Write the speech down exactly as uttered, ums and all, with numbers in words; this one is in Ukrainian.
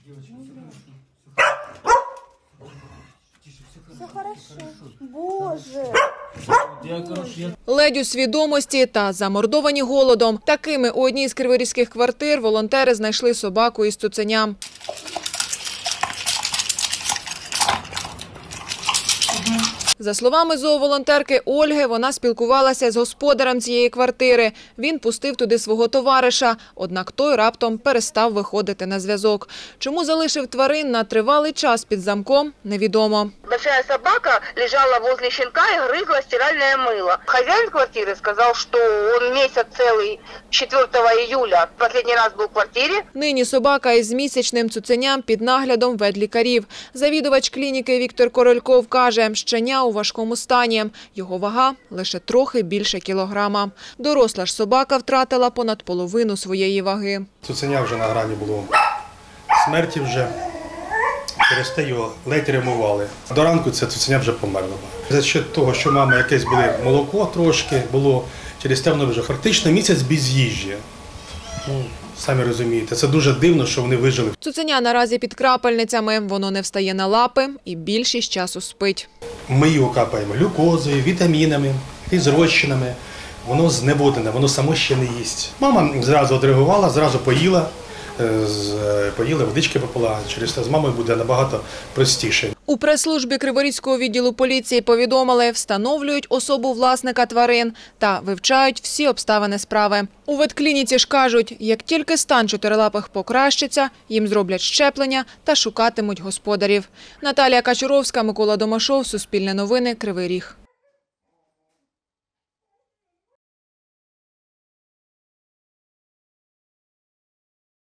Все хорошо. Боже. Ледь у свідомості та замордовані голодом. Такими у одній з криворізьких квартир волонтери знайшли собаку із цуценям. За словами зооволонтерки Ольги, вона спілкувалася з господарем цієї квартири. Він пустив туди свого товариша, однак той раптом перестав виходити на зв'язок. Чому залишив тварин на тривалий час під замком – невідомо. Большая собака лежала возле щенка и грызла стиральное мыло. Хозяин квартиры сказал, что он месяц целый четвёртого июля последний раз был в квартире. Нині собака із місячним цуценям під наглядом ветлікарів. Завідувач клініки Віктор Корольков каже, щеня у важкому стані. Його вага – лише трохи більше кілограма. Доросла ж собака втратила понад половину своєї ваги. Цуценя вже на грані було смерті вже. Через те його ледь ремували. До ранку це цуценя вже померло. За що того, що мама якесь було молоко трошки було, через те воно вже фактично місяць без їжі. Ну, самі розумієте, це дуже дивно, що вони вижили. Цуценя наразі під крапельницями, воно не встає на лапи і більшість часу спить. Ми його капаємо глюкозою, вітамінами, фізрозчинами. Воно зневоднене, воно само ще не їсть. Мама зразу відреагувала, зразу поїла. Поїли, водички попила, через це з мамою буде набагато простіше. У прес-службі Криворізького відділу поліції повідомили, встановлюють особу власника тварин та вивчають всі обставини справи. У ветклініці ж кажуть, як тільки стан чотирилапих покращиться, їм зроблять щеплення та шукатимуть господарів. Наталія Качуровська, Микола Домашов, Суспільне новини, Кривий Ріг.